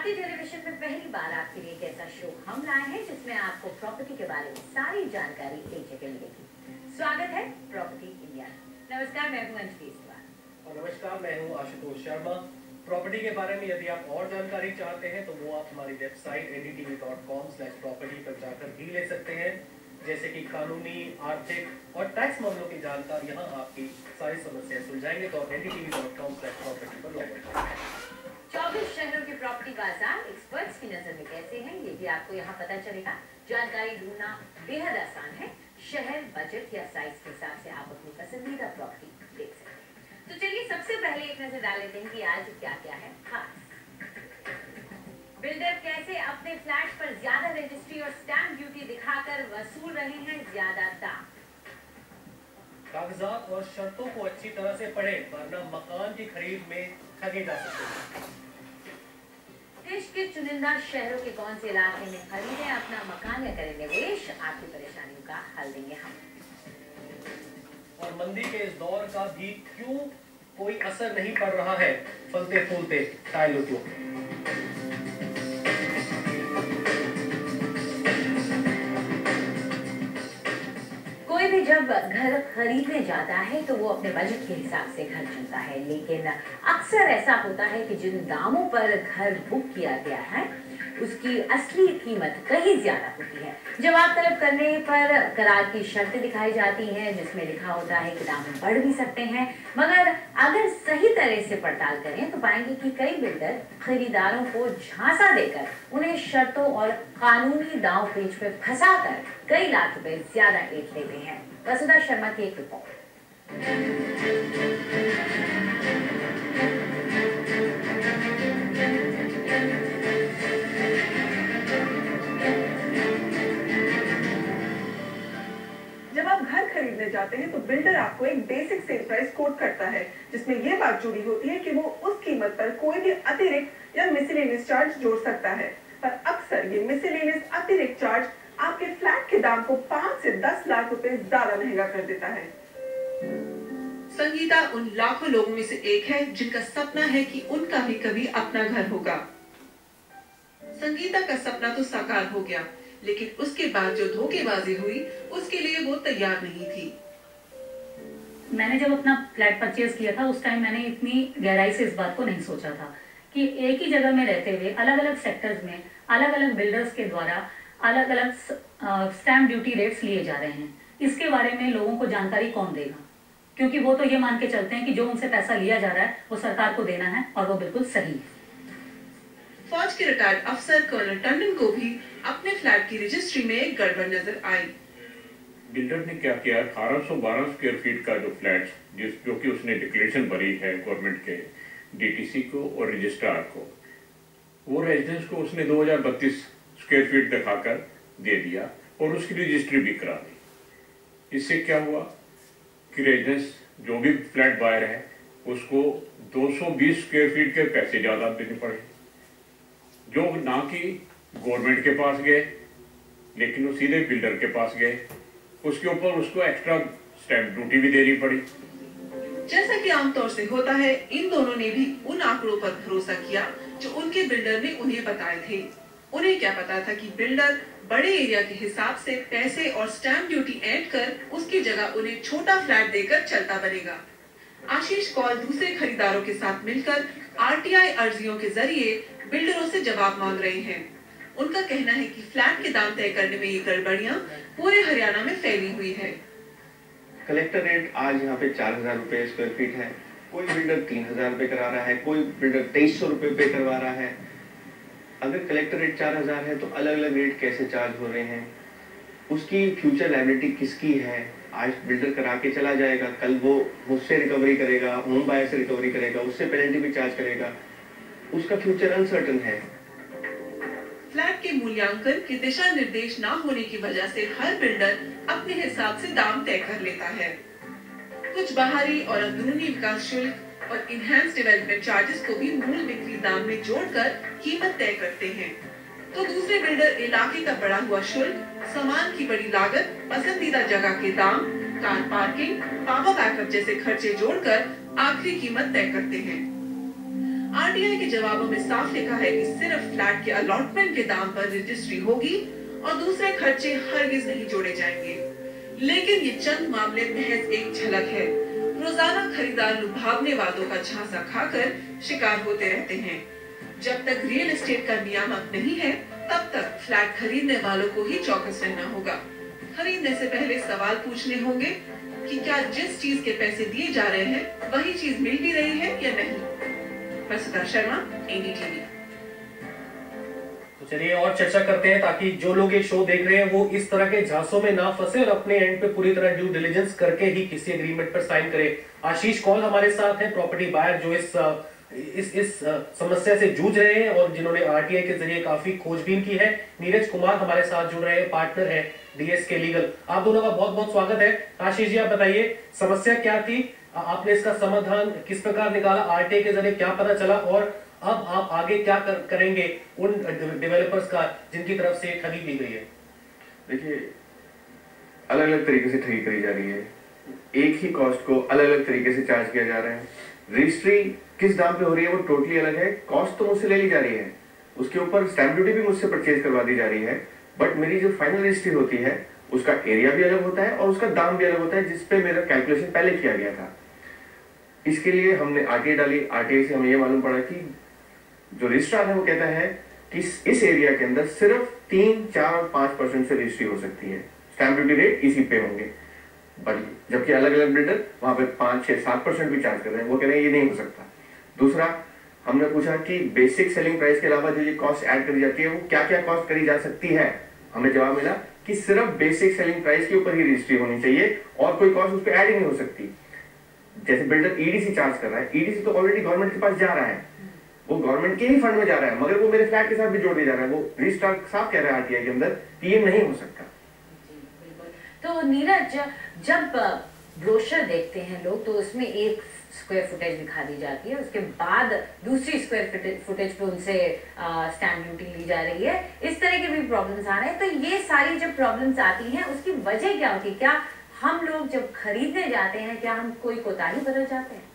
आपके टेलीविजन में पहली बार आपके लिए एक ऐसा शो हम लाए हैं जिसमें आपको प्रॉपर्टी के बारे में सारी जानकारी एक जगह मिलेगी। स्वागत है प्रॉपर्टी इंडिया। नमस्कार, मैं हूं अंजलि और नमस्कार, मैं हूं आशुतोष शर्मा। प्रॉपर्टी के बारे में यदि आप और जानकारी चाहते हैं तो वो आप हमारी वेबसाइट ndtv.com/property पर जाकर भी ले सकते हैं। जैसे कि कानूनी, आर्थिक और टैक्स मामलों की जानकारी यहाँ आपकी सारी समस्याएं सुलझाएंगे। तो ndtv.com/property पर लॉग इन करें। 24 शहरों के प्रॉपर्टी बाजार एक्सपर्ट्स की नजर में कैसे हैं ये भी आपको यहाँ पता चलेगा। जानकारी ढूंढना बेहद आसान है। शहर, बजट या साइज के हिसाब से आप अपनी पसंदीदा प्रॉपर्टी देख सकते हैं। तो चलिए सबसे पहले एक नजर डाल लेते हैं कि आज क्या क्या है खास। बिल्डर कैसे अपने फ्लैट पर ज्यादा रजिस्ट्री और स्टैंप ड्यूटी दिखाकर वसूल रहे हैं ज्यादा दाम। कागजात और शर्तों को अच्छी तरह से पढ़ें वरना मकान की खरीद में ठगे जा सकते हैं। देश के चुनिंदा शहरों के कौन से इलाके में खरीदें अपना मकान या करें निवेश, आपकी परेशानियों का हल देंगे हम। और मंदी के इस दौर का भी क्यों कोई असर नहीं पड़ रहा है फलते फूलते टाइल उद्योग। कोई भी जब घर खरीदने जाता है तो वो अपने बजट के हिसाब से घर चुनता है, लेकिन अक्सर ऐसा होता है कि जिन दामों पर घर बुक किया गया है उसकी असली कीमत कहीं ज्यादा होती है। जवाब तलब करने पर करार की शर्तें दिखाई जाती हैं जिसमें लिखा होता है कि दाम बढ़ भी सकते हैं, मगर अगर सही तरह से पड़ताल करें तो पाएंगे कि कई बिल्डर खरीदारों को झांसा देकर उन्हें शर्तों और कानूनी दांव पेच में फंसाकर कई लाख रुपए ज्यादा ऐंठ लेते हैं। वसुधा शर्मा की एक रिपोर्ट। जब आप घर खरीदने जाते हैं तो बिल्डर आपको एक बेसिक सेल प्राइस कोट करता है जिसमें यह बात जुड़ी होती है कि वो उस कीमत पर कोई भी अतिरिक्त या मिसलेनियस चार्ज जोड़ सकता है। पर अक्सर ये मिसलेनियस अतिरिक्त चार्ज आपके फ्लैट के दाम को 5 से 10 लाख रुपए ज्यादा महंगा कर देता है। संगीता उन लाखों लोगों में से एक है जिनका सपना है कि उनका भी कभी अपना घर होगा। संगीता का सपना तो साकार हो गया, लेकिन उसके बाद जो धोखेबाजी हुई उसके लिए वो तैयार नहीं थी। मैंने जब अपना फ्लैट परचेज किया था उस टाइम मैंने इतनी गहराई से इस बात को नहीं सोचा था कि एक ही जगह में रहते हुए अलग अलग सेक्टर्स में अलग अलग बिल्डर्स के द्वारा अलग अलग स्टैम्प ड्यूटी रेट्स लिए जा रहे हैं। इसके बारे में लोगों को जानकारी कौन देगा, क्योंकि वो तो ये मान के चलते हैं कि जो उनसे पैसा लिया जा रहा है वो सरकार को देना है और वो बिल्कुल सही है। फौज के रिटायर्ड अफसर कर्नल टंडन को भी अपने फ्लैट की रजिस्ट्री में एक गड़बड़ नजर आई। बिल्डर ने क्या किया, 1812 स्क्वायर फीट का जो फ्लैट जो कि उसने डिक्लेरेशन भरी है गवर्नमेंट के डीटीसी को और रजिस्ट्रार को, वो रेजिडेंस को उसने 2032 स्क्वायर फीट दिखाकर दे दिया और उसकी रजिस्ट्री भी करा दी। इससे क्या हुआ कि रेजिडेंस जो भी फ्लैट बायर है उसको 220 स्क्वायर फीट के पैसे ज्यादा देने पड़े, जो ना कि गवर्नमेंट के पास गए लेकिन वो सीधे बिल्डर के पास गए। उसके ऊपर उसको एक्स्ट्रा स्टैंप ड्यूटी भी देनी पड़ी। जैसा कि आमतौर से होता है, इन दोनों ने भी उन आंकड़ों पर भरोसा किया जो उनके बिल्डर ने उन्हें बताए थे। उन्हें क्या पता था कि बिल्डर बड़े एरिया के हिसाब से पैसे और स्टैंप ड्यूटी ऐड कर उसकी जगह उन्हें छोटा फ्लैट देकर चलता बनेगा। आशीष कौल दूसरे खरीदारों के साथ मिलकर आरटीआई अर्जियों के जरिए बिल्डरों से जवाब मांग रहे हैं। उनका कहना है कि फ्लैट के दाम तय करने में ये गड़बड़ियां पूरे हरियाणा में फैली हुई है। कलेक्टर रेट आज यहाँ पे 4000 रुपए स्क्वायर फीट है। कोई बिल्डर 3000 रुपए करा रहा है, कोई बिल्डर 2300 रुपए पे करवा रहा है। अगर कलेक्टर रेट 4000 है तो अलग अलग रेट कैसे चार्ज हो रहे हैं, उसकी फ्यूचर लायबिलिटी किसकी है। आज बिल्डर करा के चला जाएगा, कल वो मुझसे रिकवरी करेगा, होम बायर से रिकवरी करेगा, उससे पेनल्टी भी चार्ज करेगा, उसका फ्यूचर अनसर्टन है। फ्लैट के मूल्यांकन के दिशा निर्देश न होने की वजह से हर बिल्डर अपने हिसाब से दाम तय कर लेता है। कुछ बाहरी और अंदरूनी विकास शुल्क और इनहैंस डेवलपमेंट चार्जेस को भी मूल बिक्री दाम में जोड़कर कीमत तय करते हैं, तो दूसरे बिल्डर इलाके का बढ़ा हुआ शुल्क, सामान की बड़ी लागत, पसंदीदा जगह के दाम, कार पार्किंग, पावर बैकअप जैसे खर्चे जोड़कर आखिरी कीमत तय करते हैं। आरटीआई के जवाबों में साफ लिखा है कि सिर्फ फ्लैट के अलॉटमेंट के दाम पर रजिस्ट्री होगी और दूसरे खर्चे हरगिज नहीं जोड़े जाएंगे। लेकिन ये चंद मामले महज एक झलक है। रोजाना खरीदार लुभावने वादों का झांसा खाकर शिकार होते रहते हैं। जब तक रियल एस्टेट का नियामक नहीं है, तब तक फ्लैट खरीदने वालों को ही चौकस रहना होगा। खरीदने से पहले सवाल पूछने होंगे कि क्या जिस चीज के पैसे दिए जा रहे हैं वही चीज मिल भी रही है या नहीं। मैं शर्मा, एनडीटीवी। तो चलिए और चर्चा करते हैं ताकि जो लोग ये शो देख रहे हैं वो इस तरह के झांसों में ना फंसे और अपने एंड पे पूरी तरह ड्यू डिलिजेंस करके ही किसी एग्रीमेंट पर साइन करे। आशीष कौल हमारे साथ है, प्रॉपर्टी बायर जो इस समस्या से जूझ रहे हैं और जिन्होंने आरटीआई के जरिए काफी खोजबीन की है। नीरज कुमार हमारे साथ जुड़ रहे हैं, पार्टनर है डीएसके लीगल। आप दोनों का बहुत बहुत स्वागत है। आशीष जी, आप बताइए समस्या क्या थी, आपने इसका समाधान किस प्रकार निकाला, आरटीआई के जरिए क्या पता चला और अब आप आगे क्या करेंगे उन डेवलपर्स का जिनकी तरफ से ठगी की गई है? देखिए, अलग अलग तरीके से ठगी करी जा रही है। एक ही कॉस्ट को अलग अलग तरीके से चार्ज किया जा रहा है। रजिस्ट्री किस दाम पे हो रही है वो टोटली अलग है। कॉस्ट तो मुझसे ले ली जा रही है, उसके ऊपर स्टैंप ड्यूटी भी मुझसे परचेज करवा दी जा रही है, बट मेरी जो फाइनल रजिस्ट्री होती है उसका एरिया भी अलग होता है और उसका दाम भी अलग होता है, जिसपे मेरा कैलकुलेशन पहले किया गया था। इसके लिए हमने आरटीआई डाली। आरटीआई से हमें यह मालूम पड़ा कि जो रजिस्ट्रार है वो कहता है कि इस एरिया के अंदर सिर्फ 3, 4 और 5% से रजिस्ट्री हो सकती है, स्टैंप ड्यूटी रेट इसी पे होंगे। जबकि अलग अलग बिल्डर वहां पे 5, 6, 7% भी चार्ज कर रहे हैं। वो कह रहे हैं ये नहीं हो सकता। दूसरा, हमने पूछा कि बेसिक सेलिंग प्राइस के अलावा जो ये कॉस्ट ऐड करी जाती है वो क्या क्या कॉस्ट करी जा सकती है। हमें जवाब मिला कि सिर्फ बेसिक सेलिंग प्राइस के ऊपर ही रजिस्ट्री होनी चाहिए और कोई कॉस्ट उस पर ऐड ही नहीं हो सकती। जैसे बिल्डर ईडीसी चार्ज कर रहा है, ईडीसी तो ऑलरेडी गवर्नमेंट के पास जा रहा है, वो गवर्नमेंट के ही फंड में जा रहा है, मगर वो मेरे फ्लैट के साथ भी जोड़ दिया जा रहा है। वो रजिस्ट्रार साफ कह रहा है आरटीआई के अंदर कि ये नहीं हो सकता। तो नीरज, जब ब्रोशर देखते हैं लोग तो उसमें एक स्क्वायर फुटेज दिखा दी जाती है, उसके बाद दूसरी स्क्वायर फुटेज पे उनसे स्टैंप ड्यूटी ली जा रही है। इस तरह के भी प्रॉब्लम्स आ रहे हैं। तो ये सारी जब प्रॉब्लम्स आती हैं उसकी वजह क्या होती है? क्या हम लोग जब खरीदने जाते हैं क्या हम कोई कोताही बदल जाते हैं?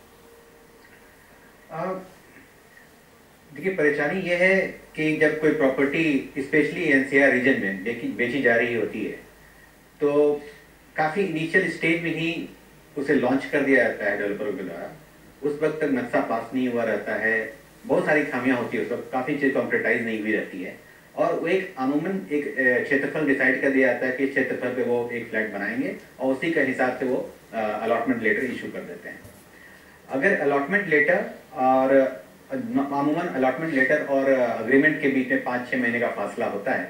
देखिए, परेशानी ये है कि जब कोई प्रॉपर्टी स्पेशली एनसीआर रीजन में बेची जा रही होती है तो काफ़ी इनिशियल स्टेज में ही उसे लॉन्च कर दिया जाता है डेवलपरों के द्वारा। उस वक्त तक नक्शा पास नहीं हुआ रहता है, बहुत सारी खामियां होती है, उस वक्त काफ़ी चीज़ कॉम्प्यूटराइज नहीं हुई रहती है और वो एक अमूमन एक क्षेत्रफल डिसाइड कर दिया जाता है कि क्षेत्रफल पे वो एक फ्लैट बनाएंगे और उसी के हिसाब से वो अलॉटमेंट लेटर इशू कर देते हैं। अगर अलॉटमेंट लेटर और अमूमन अलॉटमेंट लेटर और अग्रीमेंट के बीच में 5-6 महीने का फासला होता है,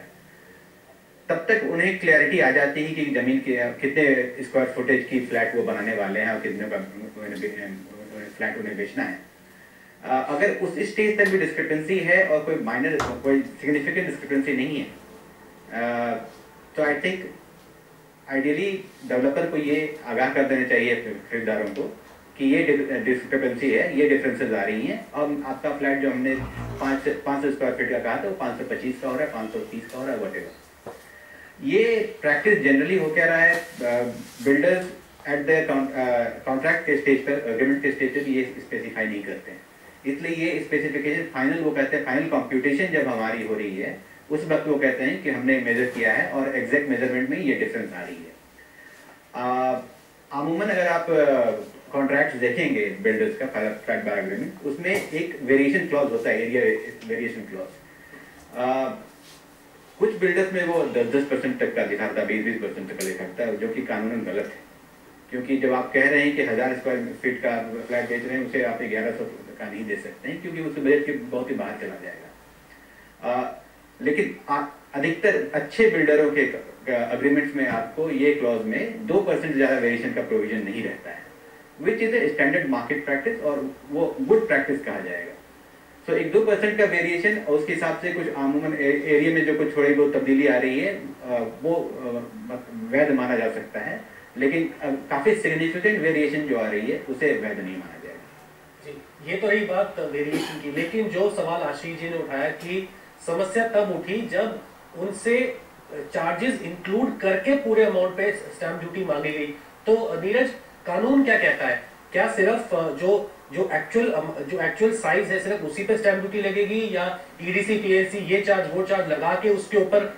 तब तक उन्हें क्लैरिटी आ जाती है कि जमीन के कितने स्क्वायर फुटेज की फ्लैट वो बनाने वाले हैं और कितने का फ्लैट उन्हें बेचना है। अगर उस स्टेज तक भी डिस्क्रिपेंसी है और कोई माइनर कोई सिग्निफिकेंट डिस्क्रिपेंसी नहीं है तो आई थिंक आइडियली डेवलपर को ये आगाह कर देना चाहिए खरीदारों को कि ये डिस्क्रिपेंसी है, ये डिफरेंसेस आ रही हैं और आपका फ्लैट जो हमने 500 स्क्वायर फीट का कहा था वो 525 का हो रहा है, 530 का हो रहा है, वटेवर। ये प्रैक्टिस जनरली हो क्या रहा है, बिल्डर्स एट द कॉन्ट्रैक्ट के स्टेज पर, एग्रीमेंट के स्टेज पर भी ये स्पेसिफाई नहीं करते हैं। इसलिए ये स्पेसिफिकेशन फाइनल वो कहते हैं, फाइनल कंप्यूटेशन जब हमारी हो रही है उस वक्त वो कहते हैं कि हमने मेजर किया है और एग्जैक्ट मेजरमेंट में ये डिफरेंस आ रही है। अमूमन अगर आप कॉन्ट्रैक्ट देखेंगे बिल्डर्स का फ्लैट बाय एग्रीमेंट, उसमें एक वेरिएशन क्लॉज होता है, एरिया वेरिएशन क्लॉज। कुछ बिल्डर्स में वो 10% तक का दिखाता है, 20% तक का दिखाता है, जो कि कानूनन गलत है। क्योंकि जब आप कह रहे हैं कि 1000 स्क्वायर फीट का फ्लैट बेच रहे हैं, उसे आप 1100 का नहीं दे सकते हैं क्योंकि उससे बजट के बहुत ही बाहर चला जाएगा। लेकिन अधिकतर अच्छे बिल्डरों के अग्रीमेंट्स में आपको ये क्लॉज में 2% से ज़्यादा वेरिएशन का प्रोविजन नहीं रहता है, which is a standard market practice और वो गुड प्रैक्टिस कहा जाएगा। तो 1-2% का वेरिएशन और उसके हिसाब से कुछ अमूमन एरिया में जो कुछ थोड़ी बहुत तब्दीली आ रही है वो वैध माना जा सकता है, लेकिन काफी सिग्निफिकेंट वेरिएशन जो आ रही है उसे वैध नहीं माना जाएगा। जी, ये तो रही बात वेरिएशन की, लेकिन जो सवाल आशीष जी ने उठाया कि समस्या तब उठी जब उनसे चार्जेस इंक्लूड करके पूरे अमाउंट पे स्टैंप ड्यूटी मांगी गई। तो नीरज, कानून क्या कहता है? क्या सिर्फ जो जो एक्चुअल साइज है सिर्फ उसी पे स्टैंप ड्यूटी लगेगी, या ईडीसी पीएलसी ये चार्ज वो चार्ज लगा के उसके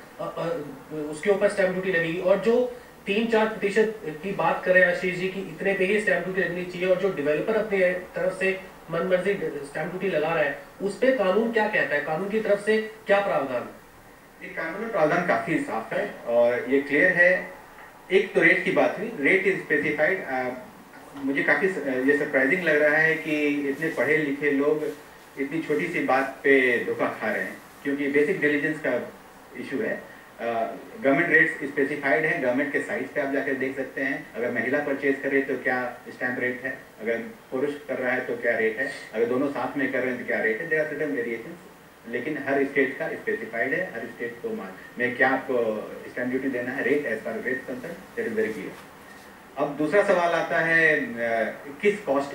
ऊपर स्टैंप ड्यूटी लगेगी? और जो 3-4% की बात करें आशीष जी की इतने पे ही स्टैंप ड्यूटी लगनी चाहिए, और जो डेवलपर अपनी तरफ से मन मर्जी स्टैंप ड्यूटी लगा रहा है उस पे कानून क्या कहता है? कानून की तरफ से क्या प्रावधान? ये कानून में प्रावधान काफी साफ है और ये क्लियर है। एक तो रेट की बात हुई, रेट इज स्पेसिफाइड। मुझे काफी ये सरप्राइजिंग लग रहा है कि इतने पढ़े लिखे लोग इतनी छोटी सी बात पे धोखा खा रहे हैं, क्योंकि बेसिक डिलीजेंस का इशू है। गवर्नमेंट रेट्स स्पेसिफाइड है, गवर्नमेंट के साइट पे आप जाकर देख सकते हैं। अगर महिला परचेज कर रही है तो क्या स्टैंप रेट है, अगर पुरुष कर रहा है तो क्या रेट है, अगर दोनों साथ में कर रहे हैं तो क्या रेट है। देयर आर सर्टेन वेरिएशंस, लेकिन हर स्टेट का स्पेसिफाइड है, हर स्टेट को में क्या आपको स्टैंप ड्यूटी देना है, rate as per rate concern that is very clear. अब दूसरा सवाल आता है किस कॉस्ट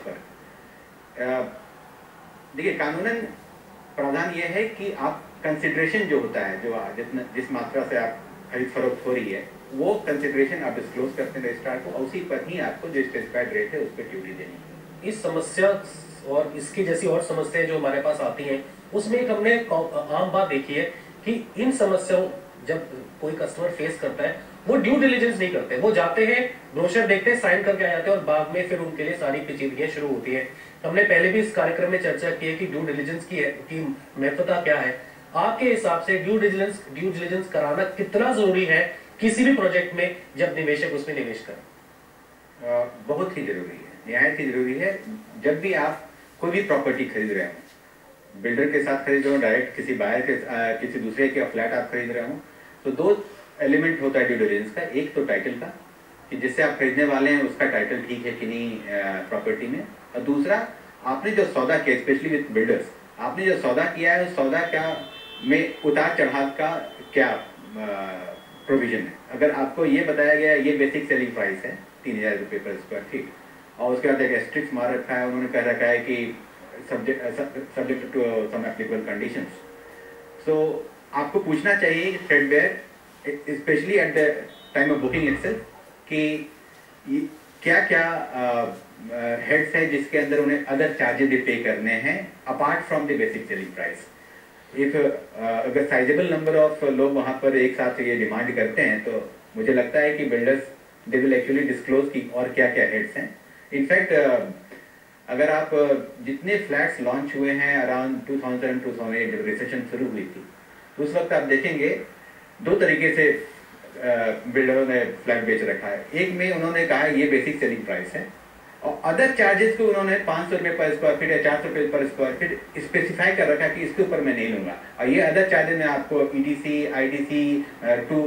पर। देखिए कानूनन प्रावधान यह है कि आप कंसिडरेशन जो होता है, जो जिस मात्रा से आप खरीद फरोख्त हो रही है, वो कंसिडरेशन आप डिस्क्लोज करते हैं रजिस्ट्रार को, और उसी पर ही आपको जो स्पेसिफाइड रेट है उस पर ड्यूटी देनी है। इस समस्या और इसकी जैसी और समस्याएं जो हमारे पास आती हैं उसमें एक हमने आम बात देखी है कि इन समस्याओं जब कोई कस्टमर फेस करता है वो ड्यू डिलीजेंस नहीं करते, वो जाते हैं ब्रोशर देखते हैं, साइन करके आ जाते हैं और बाद में फिर उनके लिए सारी पेचीदगियां शुरू होती है। हमने पहले भी इस कार्यक्रम में चर्चा की है कि ड्यू डिलीजेंस की महत्वता क्या है। आपके हिसाब से ड्यू डिलीजेंस कराना कितना जरूरी है किसी भी प्रोजेक्ट में जब निवेशक उसमें निवेश करे? बहुत ही जरूरी है, निहायत ही जरूरी है। जब भी आप कोई भी प्रॉपर्टी खरीद रहे हो, बिल्डर के साथ खरीद रहे हो, डायरेक्ट किसी बायर के किसी दूसरे के फ्लैट आप खरीद रहे हो, तो दो एलिमेंट होता है ड्यू डिलीजेंस का। एक तो टाइटल का, कि जिससे आप खरीदने वाले हैं उसका टाइटल ठीक है कि नहीं प्रॉपर्टी में, और दूसरा आपने जो सौदा किया, स्पेशली विद बिल्डर्स, आपने जो सौदा किया है उस सौदा क्या में उतार चढ़ाव का क्या प्रोविजन है। अगर आपको ये बताया गया ये बेसिक सेलिंग प्राइस है 3000 रुपये पर स्क्वायर फीट, और उसके बाद एक एस्ट्रिक्स मार रखा है, उन्होंने कह रखा है कि subject to some applicable conditions, so आपको पूछना चाहिए threadbare specially at the time of booking itself कि क्या क्या हेड्स है जिसके अंदर उन्हें अदर चार्जेस भी पे करने हैं apart from the basic selling price. अगर साइजेबल नंबर ऑफ लोग वहां पर एक साथ ये डिमांड करते हैं तो मुझे लगता है कि builders they will actually disclose की और क्या क्या हेड्स हैं। इनफैक्ट अगर आप जितने फ्लैट्स लॉन्च हुए हैं अराउंड 2000-2008 जब रिसेशन शुरू हुई थी, तो उस वक्त आप देखेंगे दो तरीके से बिल्डरों ने फ्लैट बेच रखा है। एक में उन्होंने कहा ये बेसिक सेलिंग प्राइस है, और अदर चार्जेस को उन्होंने 500 रुपये पर स्क्वायर फीट या 400 रुपये पर स्क्वायर फीट स्पेसिफाई कर रखा कि इसके ऊपर मैं नहीं लूंगा। और ये अदर चार्जेस में आपको EDC, IDC, two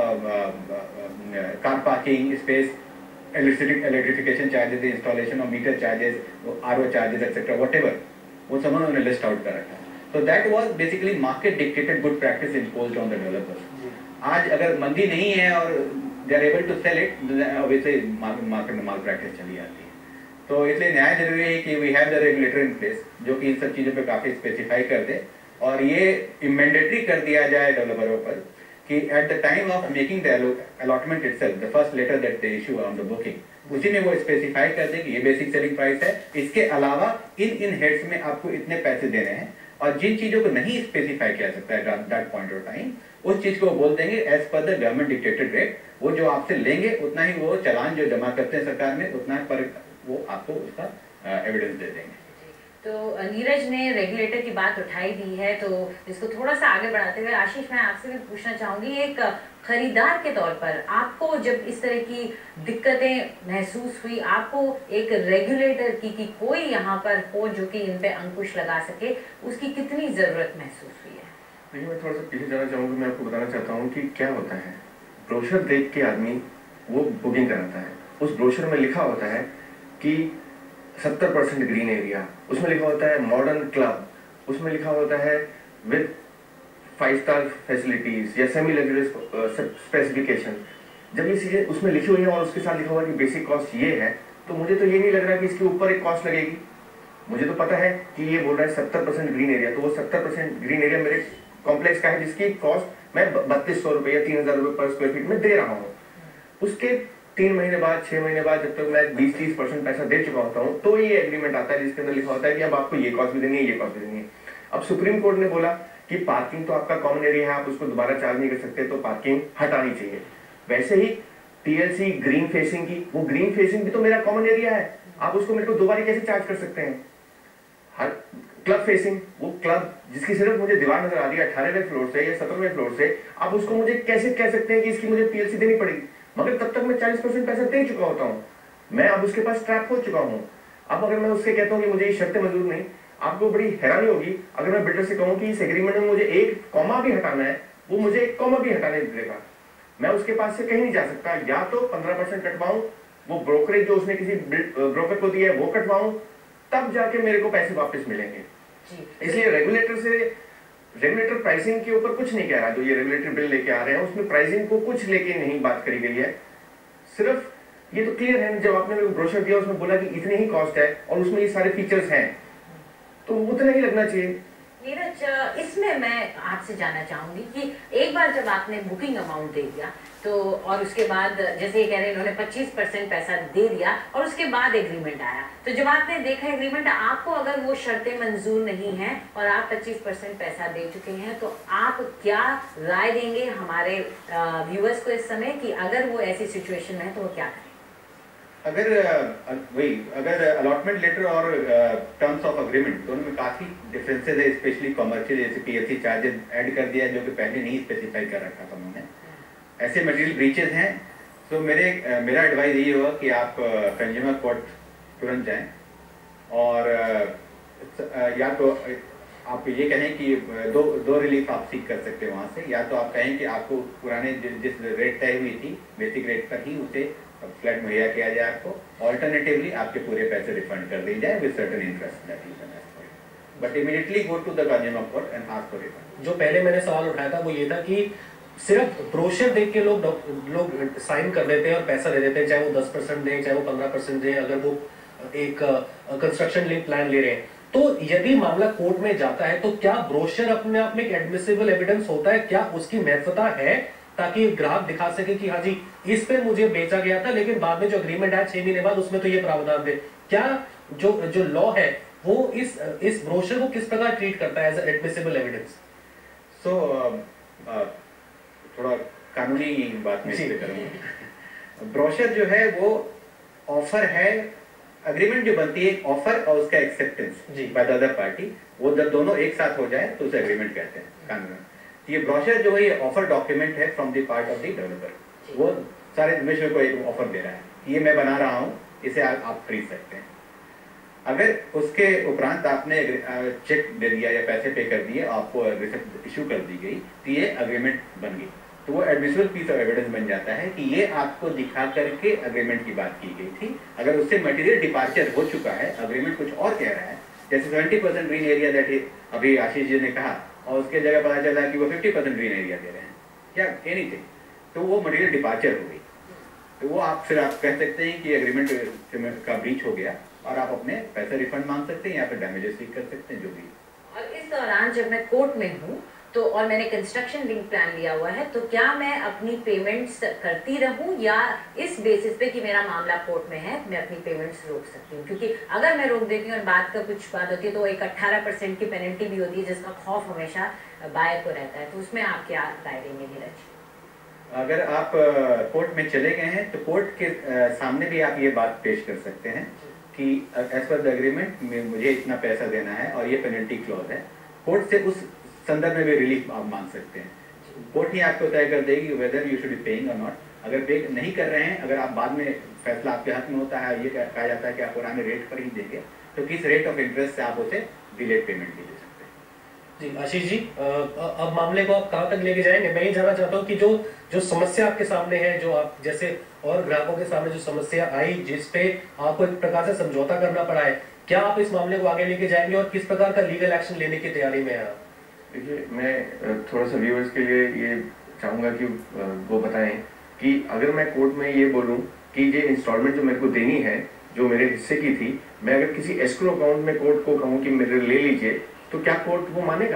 car parking space, electrification charges, installation of meter charges, RO charges etcetera whatever, वो सब उन्होंने लिस्ट आउट कर रखा है। तो that was basically market dictated good practice imposed on the developers. आज अगर मंदी नहीं है और they are able to sell it, obviously market में माल प्रैक्टिस चली आती है। तो इसलिए न्याय जरूरी है कि we have the regulator in place जो कि इन सब चीज़ों पे काफ़ी स्पेसिफाई कर दे, और ये मैंडेटरी कर दिया जाए डेवलपरों पर कि at the time of making the allotment itself, the first letter that they issue on the booking, उसी में वो स्पेसिफाई कर दे कि ये बेसिक सेलिंग प्राइस है, इसके अलावा इन हेड्स में आपको इतने पैसे देने हैं। और जिन चीज़ों को नहीं स्पेसिफाई किया सकता है दैट पॉइंट ऑफ टाइम, उस चीज़ को बोल देंगे as per the government dictated rate. वो जो आपसे लेंगे उतना ही वो चालान जो जमा करते हैं सरकार में उतना पर वो आपको उसका एविडेंस दे देंगे। तो नीरज ने रेगुलेटर की बात उठाई दी है, तो इसको थोड़ा सा आगे बढ़ाते हुए आशीष मैं आपसे भी पूछना चाहूंगी, एक खरीदार के तौर पर आपको जब इस तरह की दिक्कतें महसूस हुई, आपको एक रेगुलेटर की कोई यहाँ पर हो जो कि इन पे अंकुश लगा सके, उसकी कितनी जरूरत महसूस हुई है? देखिए, मैं थोड़ा सा पीछे जाना चाहूँगा। मैं आपको बताना चाहता हूँ कि क्या होता है, ब्रोशर देख के आदमी वो बुकिंग कराता है। उस ब्रोशर में लिखा होता है कि 70% ग्रीन एरिया, उसमें लिखा होता है मॉडर्न क्लब, उसमें लिखा होता है विद 5 स्टार फैसिलिटीज या सेमी लग्जरियस स्पेसिफिकेशन। जब ये चीजें उसमें लिखी हुई है और उसके साथ लिखा हुआ है कि बेसिक कॉस्ट ये है, तो मुझे तो ये नहीं लग रहा कि इसके ऊपर एक कॉस्ट लगेगी। मुझे तो पता है कि ये बोल रहा है 70% ग्रीन एरिया, तो वो 70% ग्रीन एरिया मेरे कॉम्प्लेक्स का है जिसकी कॉस्ट मैं 3200 रुपये या 3000 रुपये पर स्क्वायर फीट में दे रहा हूँ। उसके 3 महीने बाद 6 महीने बाद जब तक मैं 20-30% पैसा दे चुका होता हूँ तो ये एग्रीमेंट आता है जिसके अंदर लिखा होता है कि अब आपको ये कॉस्ट भी देनी है, ये कॉस्ट भी देनी है। अब सुप्रीम कोर्ट ने बोला कि पार्किंग तो आपका कॉमन एरिया है, आप उसको दोबारा चार्ज नहीं कर सकते, तो पार्किंग हटानी चाहिए। वैसे ही टीएलसी ग्रीन फेसिंग की, वो ग्रीन फेसिंग भी तो मेरा कॉमन एरिया है, आप उसको मेरे को दोबारा कैसे चार्ज कर सकते हैं। हर क्लब फेसिंग, वो क्लब जिसकी सिर्फ मुझे दीवार नजर आ रही है 18वें फ्लोर से या 17वें फ्लोर से, आप उसको मुझे कैसे कह सकते हैं कि इसकी मुझे पीएलसी देनी पड़ेगी, मगर तब तक मैं 40% पैसा दे चुका होता हूँ, मैं अब उसके पास ट्रैप हो चुका हूँ। अब अगर मैं उससे कहता हूँ कि मुझे ये शर्तें मंजूर नहीं, आपको बड़ी हैरानी होगी अगर मैं बिल्डर से कहूँ कि इस एग्रीमेंट में मुझे एक कॉमा भी हटाना है, वो मुझे एक कॉमा भी हटाने देगा। मैं उसके पास से कहीं नहीं जा सकता, या तो 15% कटवाऊं, वो ब्रोकरेज जो उसने किसी ब्रोकर को दिया है वो कटवाऊं, तब जाके मेरे को पैसे वापस मिलेंगे। इसलिए रेगुलेटर प्राइसिंग के ऊपर कुछ नहीं कह रहा। जो ये रेगुलेटर बिल लेके आ रहे हैं उसमें प्राइसिंग को कुछ लेके नहीं बात करी गई है। सिर्फ ये तो क्लियर है, जब आपने मेरे को ब्रोशर दिया उसमें बोला कि इतनी ही कॉस्ट है और उसमें ये सारे फीचर्स हैं, तो उतना ही लगना चाहिए। नीरज, इसमें मैं आपसे जानना चाहूंगी कि एक बार जब आपने बुकिंग अमाउंट दे दिया तो, और उसके बाद जैसे ये कह रहे हैं इन्होंने 25% पैसा दे दिया और उसके बाद एग्रीमेंट आया, तो जब आपने देखा एग्रीमेंट, आपको अगर वो शर्तें मंजूर नहीं हैं और आप 25% पैसा दे चुके हैं, तो आप क्या राय देंगे हमारे व्यूअर्स को इस समय कि अगर वो ऐसी सिचुएशन में है तो वो क्या करें? अगर अलॉटमेंट लेटर और टर्म्स ऑफ अग्रीमेंट दोनों में काफी डिफरेंसेस है, स्पेशली कमर्शियल जैसे पीएलसी चार्जेस ऐड कर दिया जो कि पहले नहीं स्पेसिफाई कर रखा था उन्होंने, ऐसे मटेरियल ब्रीचेस हैं, तो मेरा एडवाइस यही होगा कि आप कंज्यूमर कोर्ट तुरंत जाएं और या तो आप ये कहें कि दो रिलीफ आप सीख कर सकते हैं वहाँ से, या तो आप कहें कि आपको पुराने जिस रेट तय हुई थी बेसिक रेट पर ही उसे फ्लैट मुहैया किया जाए आपको, ऑल्टरनेटिवली आपके पूरे पैसे रिफंड कर दिए जाए with certain interest that you can ask for, but immediately go to the consumer court and ask for refund. जो पहले मैंने सवाल उठाया था वो ये था कि सिर्फ ब्रोशर देख के लोग साइन कर देते हैं और पैसा दे देते हैं, चाहे वो 10% दें चाहे वो 15% दें, अगर वो एक कंस्ट्रक्शन लिंक प्लान ले रहे हैं। तो यदि मामला कोर्ट में जाता है तो क्या ब्रोशर अपने आप में एक एडमिसिबल एविडेंस होता है, क्या उसकी महत्वता है ताकि ग्राहक दिखा सके कि हाँ जी इस पे मुझे बेचा गया था, लेकिन बाद में जो एग्रीमेंट आया 6 महीने बाद उसमें तो ये प्रावधान थे। क्या जो लॉ है वो इस ब्रोशर को किस प्रकार ट्रीट करता है एज एडमिसिबल एविडेंस? सो थोड़ा कानूनी बात में करूंगा। ब्रोशर जो है वो ऑफर है, अग्रीमेंट जो बनती है ऑफर और उसका acceptance by the other party, वो जब दोनों एक साथ हो जाए तो उसे एग्रीमेंट कहते हैं कानून में। ये ब्रोशर जो है ये ऑफर डॉक्यूमेंट है from the part of the developer, वो सारे विश्व को एक ऑफर दे रहा है, ये मैं बना रहा हूँ, इसे आप खरीद सकते हैं। अगर उसके उपरांत आपने चेक दे दिया या पैसे पे कर दिए, आपको रिसिप्ट इशू कर दी गई, तो ये अग्रीमेंट बन गई, तो वो एडमिसिबल पीस ऑफ एविडेंस बन जाता है कि ये आपको दिखा करके अग्रीमेंट की बात की गई थी। अगर उससे मटेरियल डिपार्चर हो चुका है, अग्रीमेंट कुछ और कह रहा है, जैसे 70% ग्रीन एरिया दैट अभी आशीष जी ने कहा, और उसके जगह पता चला कि वो 50% ग्रीन एरिया दे रहे हैं या एनीथिंग, तो वो मटेरियल डिपार्चर हो गई, तो वो फिर आप कह सकते हैं कि एग्रीमेंट का ब्रीच हो गया और आप अपने पैसे रिफंड मांग सकते हैं या फिर डैमेजेस सीख कर सकते हैं, जो भी। और इस दौरान जब मैं कोर्ट में हूँ तो और मैंने कंस्ट्रक्शन लिंक प्लान लिया हुआ है, तो क्या मैं अपनी पेमेंट्स करती रहूं या इस बेसिस पे कि मेरा मामला कोर्ट में है मैं अपनी पेमेंट्स रोक सकती हूँ? क्योंकि अगर मैं रोक देती हूँ और बात का कुछ बात होती है तो एक 18% की पेनल्टी भी होती है जिसका खौफ हमेशा बायर को रहता है, तो उसमें आप क्या राय देंगे नीरज? अगर आप कोर्ट में चले गए हैं तो कोर्ट के सामने भी आप ये बात पेश कर सकते हैं कि एज पर द एग्रीमेंट में मुझे इतना पैसा देना है और ये पेनल्टी क्लॉज है। कोर्ट से उस संदर्भ में भी रिलीफ आप मांग सकते हैं, कोर्ट ही आपको तय कर देगी whether you should be paying और नॉट। अगर पे नहीं कर रहे हैं, अगर आप बाद में फैसला आपके हाथ में होता है, ये कहा जाता है कि आप पुराने रेट पर ही देंगे, तो किस रेट ऑफ इंटरेस्ट से आप उसे डिलेड पेमेंट भी दे सकते हैं। जी आशीष जी, अब मामले को आप कहाँ तक लेके जाएंगे? मैं ये जानना चाहता हूँ कि जो समस्या आपके सामने है, जो आप जैसे और ग्राहकों के सामने जो समस्या आई जिसपे आपको एक प्रकार से समझौता करना पड़ा है, क्या आप इस मामले को आगे लेके जाएंगे और किस प्रकार का लीगल एक्शन लेने की तैयारी में है? देखिए, मैं थोड़ा सा व्यूअर्स के लिए ये चाहूँगा कि वो बताएं कि अगर मैं कोर्ट में ये बोलूँ कि ये इंस्टॉलमेंट जो मेरे को देनी है, जो मेरे हिस्से की थी, मैं अगर किसी एस्क्रो अकाउंट में कोर्ट को कहूँ कि मेरे ले लीजिए, तो क्या कोर्ट वो मानेगा?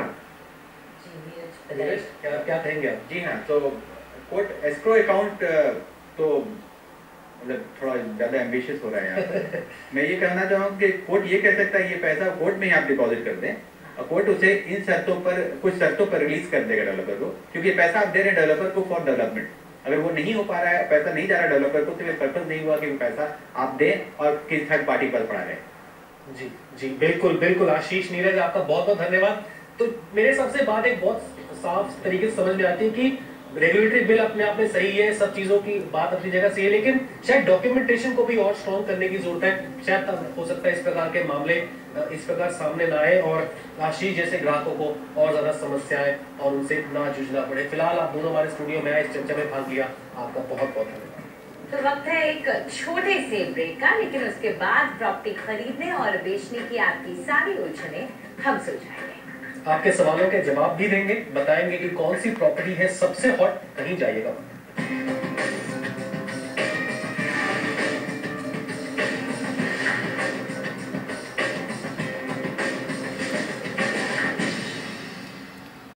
क्या कहेंगे आप? जी हाँ, तो कोर्ट एस्क्रो अकाउंट तो मतलब थोड़ा ज़्यादा एम्बिशियस हो रहा है यहाँ मैं ये कहना चाहूँ कि कोर्ट ये कह सकता है ये पैसा कोर्ट में ही आप डिपॉजिट कर दें और कोर्ट उसे इन शर्तों पर कुछ शर्तों पर रिलीज कर देगा डेवलपर को, क्योंकि पैसा आप दे रहे हैं डेवलपर को फॉर डेवलपमेंट। अगर वो नहीं हो पा रहा है, पैसा नहीं जा रहा डेवलपर को, तो ये पर्पज नहीं हुआ कि वो पैसा आप दें और किसी थर्ड पार्टी पर पड़ा रहे। जी जी बिल्कुल बिल्कुल आशीष, नीरज आपका बहुत बहुत धन्यवाद। तो मेरे हिसाब से बात एक बहुत साफ तरीके से समझ में आती है कि रेगुलेटरी बिल अपने आप में सही है, सब चीजों की बात अपनी जगह सही है, लेकिन शायद डॉक्यूमेंटेशन को भी और स्ट्रॉन्ग करने की जरूरत है। शायद तब हो सकता है इस प्रकार के मामले इस प्रकार सामने ना आए और आशीष जैसे ग्राहकों को और ज्यादा समस्याएं और उनसे ना जूझना पड़े। फिलहाल आप दोनों हमारे स्टूडियो में आए, इस चर्चा में भाग लिया, आपका बहुत बहुत धन्यवाद। तो वक्त है एक छोटे से ब्रेक का, लेकिन उसके बाद प्रॉपर्टी खरीदने और बेचने की आपकी सारी उलझने हम सुलझाएंगे। आपके सवालों के जवाब भी देंगे, बताएंगे कि कौन सी प्रॉपर्टी है सबसे हॉट, कहीं जाइएगा।